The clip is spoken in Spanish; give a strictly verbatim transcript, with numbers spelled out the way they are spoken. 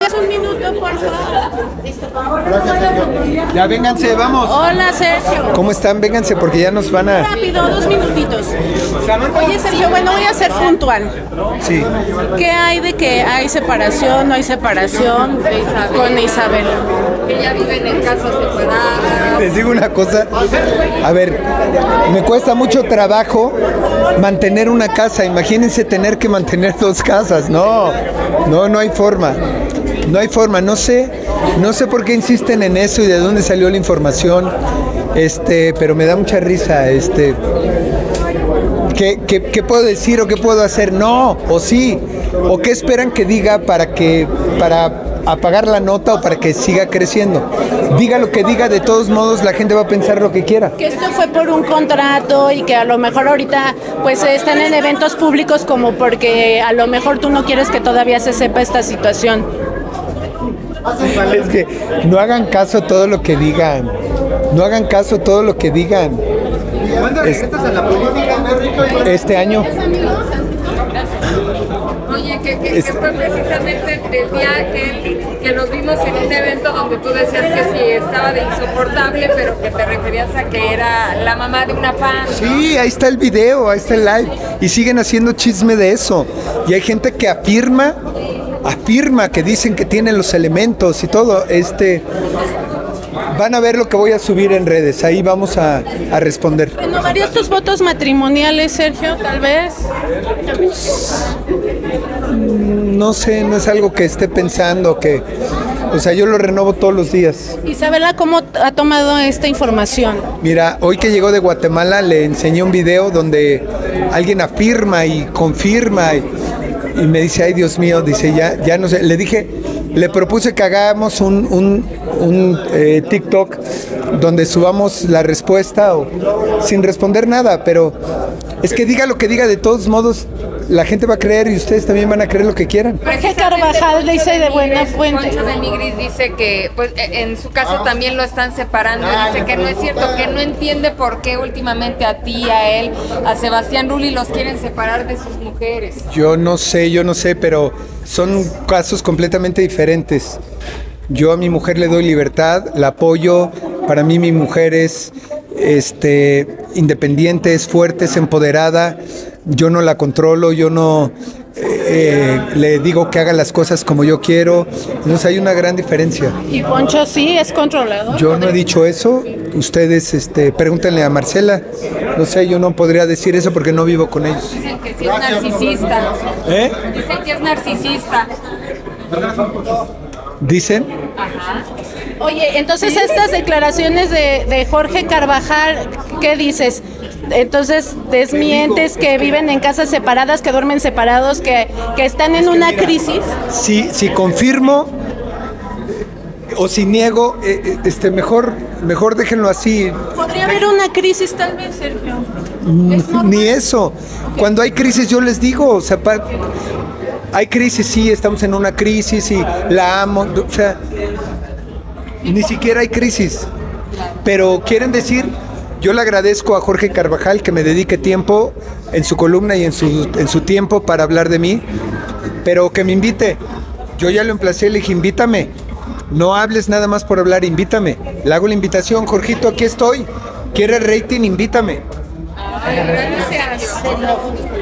Un minuto, por favor. Ya, vénganse, vamos. Hola, Sergio. ¿Cómo están? Vénganse porque ya nos van a... Rápido, dos minutitos. Oye, Sergio, bueno, voy a ser puntual. Sí. ¿Qué hay de que hay separación, no hay separación de Isabel, con Isabel? Que ya viven en casas separadas. Les digo una cosa. A ver, me cuesta mucho trabajo mantener una casa. Imagínense tener que mantener dos casas. No, no, no hay forma. No hay forma. No sé, no sé por qué insisten en eso y de dónde salió la información. Este, pero me da mucha risa. Este, ¿qué, qué, qué puedo decir o qué puedo hacer? No, o sí. ¿O qué esperan que diga para que, para apagar la nota o para que siga creciendo? Diga lo que diga, de todos modos la gente va a pensar lo que quiera. Que esto fue por un contrato y que a lo mejor ahorita pues están en eventos públicos como porque a lo mejor tú no quieres que todavía se sepa esta situación. Es que no hagan caso a todo lo que digan. No hagan caso a todo lo que digan. ¿Cuándo regresas a la política, México? Este año. Oye, que, que, que fue precisamente el día que, que nos vimos en un evento donde tú decías que sí estaba de insoportable, pero que te referías a que era la mamá de una fan, ¿no? Sí, ahí está el video, ahí está el live. Y siguen haciendo chisme de eso. Y hay gente que afirma, afirma que dicen que tienen los elementos y todo. Este... Van a ver lo que voy a subir en redes, ahí vamos a, a responder. ¿Renovarías tus votos matrimoniales, Sergio, tal vez? No sé, no es algo que esté pensando, que, o sea, yo lo renovo todos los días. Isabela, ¿cómo ha tomado esta información? Mira, hoy que llegó de Guatemala le enseñé un video donde alguien afirma y confirma y, y me dice, ay Dios mío, dice, ya, ya no sé, le dije, le propuse que hagamos un, un, un eh, TikTok donde subamos la respuesta o sin responder nada, pero es que diga lo que diga, de todos modos la gente va a creer y ustedes también van a creer lo que quieran. Jorge Carvajal dice de buena fuente. Poncho de Nigris dice que pues en su caso también lo están separando, dice que no es cierto, que no entiende por qué últimamente a ti, a él, a Sebastián Rulli los quieren separar de sus mujeres. Yo no sé, yo no sé, pero son casos completamente diferentes. Yo a mi mujer le doy libertad, la apoyo. Para mí mi mujer es este, independiente, es fuerte, es empoderada. Yo no la controlo, yo no eh, le digo que haga las cosas como yo quiero. Entonces hay una gran diferencia. ¿Y Poncho sí es controlador? Yo no he dicho eso. Ustedes este, pregúntenle a Marcela. No sé, yo no podría decir eso porque no vivo con ellos. Dicen que sí es narcisista. ¿Eh? Dicen que es narcisista. ¿Dicen? Ajá. Oye, entonces estas declaraciones de, de Jorge Carvajal, ¿qué dices? Entonces desmientes que viven en casas separadas, que duermen separados, que, que están en una crisis. Si, si confirmo o si niego, eh, este, mejor, mejor déjenlo así. Podría haber una crisis tal vez, Sergio. Ni eso. Cuando hay crisis yo les digo, o sea, pa, hay crisis, sí, estamos en una crisis y la amo, o sea, ni siquiera hay crisis. Pero quieren decir, yo le agradezco a Jorge Carvajal que me dedique tiempo en su columna y en su, en su tiempo para hablar de mí, pero que me invite. Yo ya lo emplacé, le dije, invítame. No hables nada más por hablar, invítame. Le hago la invitación, Jorgito, aquí estoy. ¿Quieres rating? Invítame. Ay, gracias.